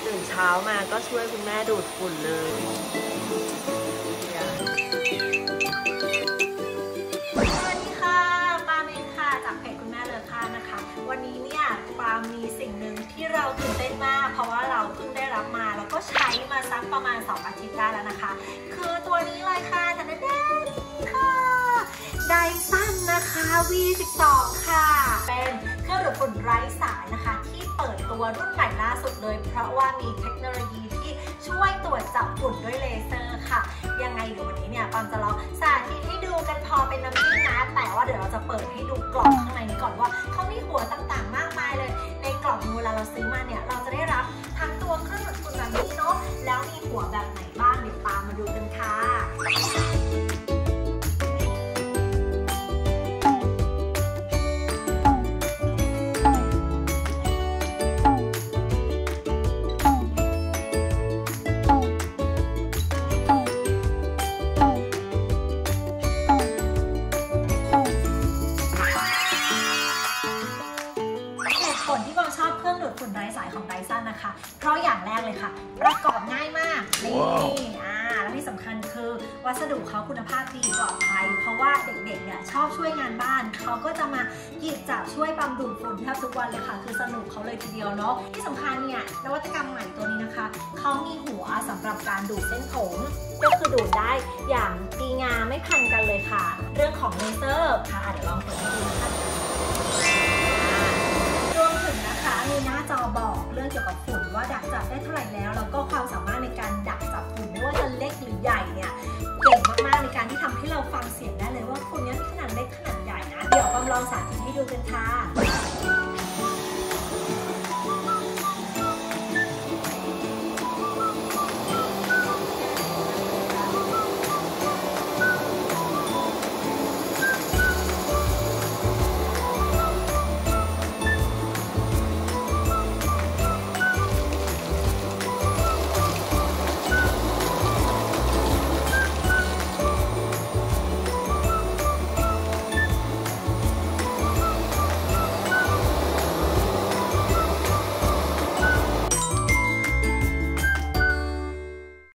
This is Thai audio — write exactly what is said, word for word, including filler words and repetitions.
ตื่นเช้ามาก็ช่วยคุณแม่ดูดฝุ่นเลยสวัสดีค่ะปาเมนค่ะจากเพจคุณแม่เลอค่านะคะวันนี้เนี่ยปามีสิ่งหนึ่งที่เราตื่นเต้นมากเพราะว่าเราเพิ่งได้รับมาแล้วก็ใช้มาสักประมาณสองอาทิตย์ได้แล้วนะคะคือตัวนี้เลยค่ะทันเดนค่ะไดสันนะคะ วี สิบสอง ค่ะเป็นเครื่องดูดฝุ่นไร้สายนะคะที่เปิดตัวรุ่นใหม่ล่าสุดเลยเพราะว่ามีเทคโนโลยีที่ช่วยตรวจจับฝุ่นด้วยเลเซอร์ค่ะยังไงเดี๋ยววันนี้เนี่ยปามจะลองสาธิตให้ดูกันพอเป็นน้ำจิ้มนะแต่ว่าเดี๋ยวเราจะเปิดให้ดูกล่องข้างในนี้ก่อนว่าเขามีหัวต่างๆมากมายเลยในกล่องเวลาเราซื้อมาเนี่ยเราจะได้รับทั้งตัวเครื่องดูดฝุ่นแบบนี้เนาะแล้วมีหัวแบบไหนบ้างเดี๋ยวตามมาดูกันค่ะผลที่บอมชอบเครื่องดูดฝุ่นไร้สายของไดสันนะคะเพราะอย่างแรกเลยค่ะประกอบง่ายมากนี่ wow. อ่าแล้วที่สำคัญคือวัสดุเขาคุณภาพดีปลอดภัยเพราะว่าเด็กๆเนี่ยชอบช่วยงานบ้านเขาก็จะมาหยิบจับช่วยปั๊มดูดฝุ่นแทบทุกวันเลยค่ะคือสนุกเขาเลยทีเดียวเนาะที่สำคัญเนี่ยนวัตกรรมใหม่ตัวนี้นะคะเขามีหัวสำหรับการดูดเส้นผมก็คือดูดได้อย่างดีงามไม่พันกันเลยค่ะเรื่องของเลเซอร์ค่ะเดี๋ยวลองเปิดให้ดูนะคะมีหน้าจอบอกเรื่องเกี่ยวกับฝุ่นว่าดักจับได้เท่าไหร่แล้วแล้วก็ความสามารถในการดักจับฝุ่นไม่ว่าจะเล็กหรือใหญ่เนี่ยเก่งมากๆในการที่ทำให้เราฟังเสียงได้เลยว่าฝุ่นนี้มีขนาดเล็กขนาดใหญ่นะเดี๋ยวบอมลองสาธิตให้ดูกันค่ะ